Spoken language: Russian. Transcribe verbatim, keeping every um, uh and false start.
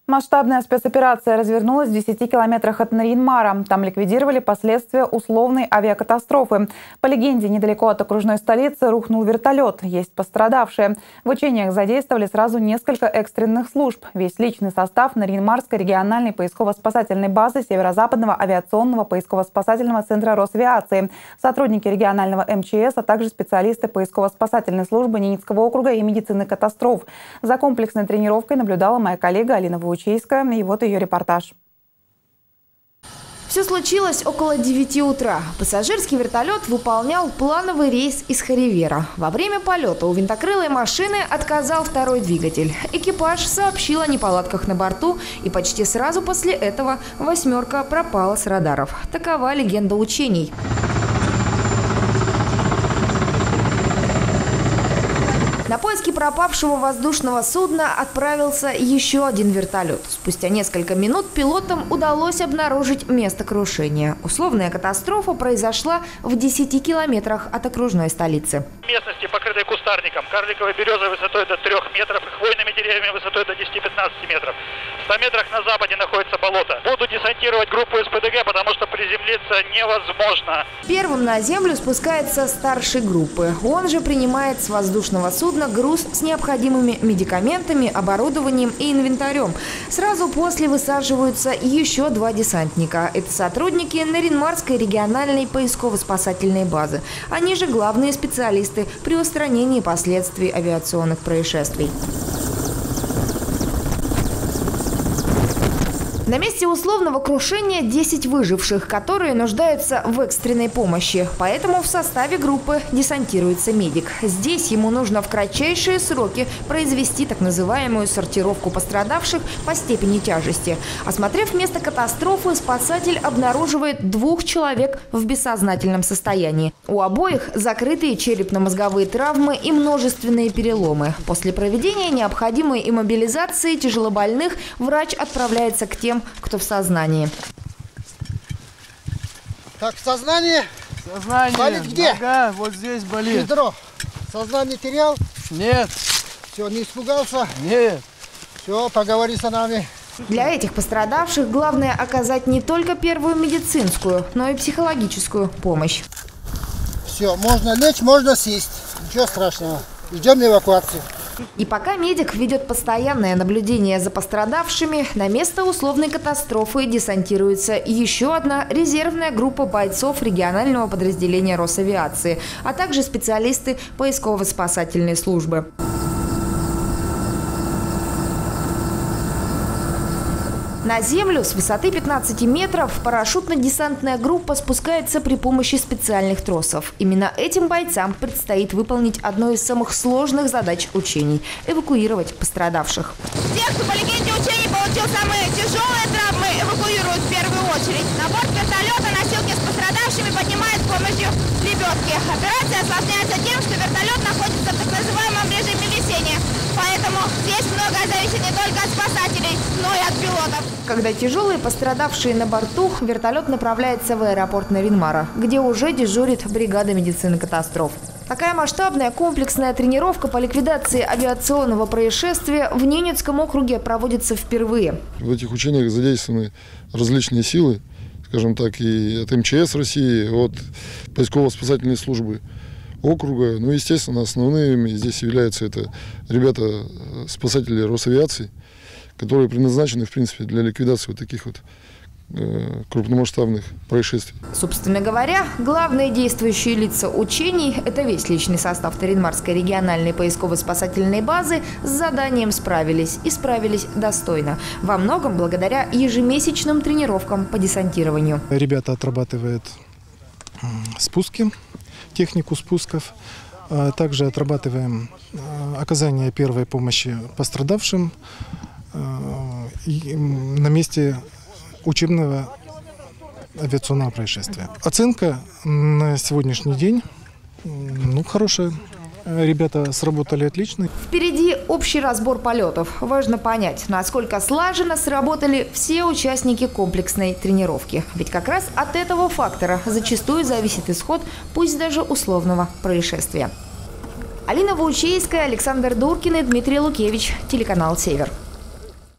Масштабная спецоперация развернулась в десяти километрах от Нарьян-Мара. Там ликвидировали последствия условной авиакатастрофы. По легенде, недалеко от окружной столицы рухнул вертолет. Есть пострадавшие. В учениях задействовали сразу несколько экстренных служб. Весь личный состав Нарьян-Марской региональной поисково-спасательной базы Северо-Западного авиационного поисково-спасательного центра Росавиации, сотрудники регионального эм че эс, а также специалисты поисково-спасательной службы Ненецкого округа и медицины катастроф. За комплексной тренировкой наблюдала моя коллега Алина Вуичейская. И вот ее репортаж. Все случилось около девяти утра. Пассажирский вертолет выполнял плановый рейс из Харивера. Во время полета у винтокрылой машины отказал второй двигатель. Экипаж сообщил о неполадках на борту, и почти сразу после этого «восьмерка» пропала с радаров. Такова легенда учений. На поиски пропавшего воздушного судна отправился еще один вертолет. Спустя несколько минут пилотам удалось обнаружить место крушения. Условная катастрофа произошла в десяти километрах от окружной столицы. Местности, покрытой кустарником, карликовой березой высотой до трех метров и хвойными деревьями высотой до десяти-пятнадцати метров. В ста метрах на западе находится болото. Буду десантировать группу эс пэ дэ гэ, потому что приземлиться невозможно. Первым на землю спускается старший группы. Он же принимает с воздушного судна груз с необходимыми медикаментами, оборудованием и инвентарем. Сразу после высаживаются еще два десантника. Это сотрудники Нарьян-Марской региональной поисково-спасательной базы. Они же главные специалисты при устранении последствий авиационных происшествий. На месте условного крушения десять выживших, которые нуждаются в экстренной помощи. Поэтому в составе группы десантируется медик. Здесь ему нужно в кратчайшие сроки произвести так называемую сортировку пострадавших по степени тяжести. Осмотрев место катастрофы, спасатель обнаруживает двух человек в бессознательном состоянии. У обоих закрытые черепно-мозговые травмы и множественные переломы. После проведения необходимой иммобилизации тяжелобольных врач отправляется к тем, кто в сознании. Так, сознание? Сознание. Болит где? Нога, вот здесь болит. Бедро. Сознание терял? Нет. Все, не испугался? Нет. Все, поговори с нами. Для этих пострадавших главное оказать не только первую медицинскую, но и психологическую помощь. Все, можно лечь, можно сесть. Ничего страшного. Ждем эвакуацию. И пока медик ведет постоянное наблюдение за пострадавшими, на место условной катастрофы десантируется еще одна резервная группа бойцов регионального подразделения Росавиации, а также специалисты поисково-спасательной службы. На землю с высоты пятнадцати метров парашютно-десантная группа спускается при помощи специальных тросов. Именно этим бойцам предстоит выполнить одну из самых сложных задач учений – эвакуировать пострадавших. Тех, кто по легенде учений получил самые тяжелые травмы, эвакуируют в первую очередь. На борт вертолета носилки с пострадавшими поднимают с помощью лебедки. Операция осложняется тем, что вертолет находится в так называемом режиме висения. Поэтому здесь многое зависит не только от спасателей, но и от пилотов. Когда тяжелые пострадавшие на борту, вертолет направляется в аэропорт Нарьян-Мара, где уже дежурит бригада медицины катастроф. Такая масштабная комплексная тренировка по ликвидации авиационного происшествия в Ненецком округе проводится впервые. В этих учениях задействованы различные силы, скажем так, и от эм че эс России, от поисково-спасательной службы округа. Ну, естественно, основными здесь являются это ребята-спасатели Росавиации, которые предназначены, в принципе, для ликвидации вот таких вот э, крупномасштабных происшествий. Собственно говоря, главные действующие лица учений – это весь личный состав Нарьян-Марской региональной поисково-спасательной базы с заданием справились и справились достойно. Во многом благодаря ежемесячным тренировкам по десантированию. Ребята отрабатывают спуски, технику спусков. Также отрабатываем оказание первой помощи пострадавшим на месте учебного авиационного происшествия. Оценка на сегодняшний день ну, хорошая. Ребята сработали отлично. Впереди общий разбор полетов. Важно понять, насколько слаженно сработали все участники комплексной тренировки. Ведь как раз от этого фактора зачастую зависит исход, пусть даже условного происшествия. Алина Вуичейская, Александр Дуркин и Дмитрий Лукевич. Телеканал «Север».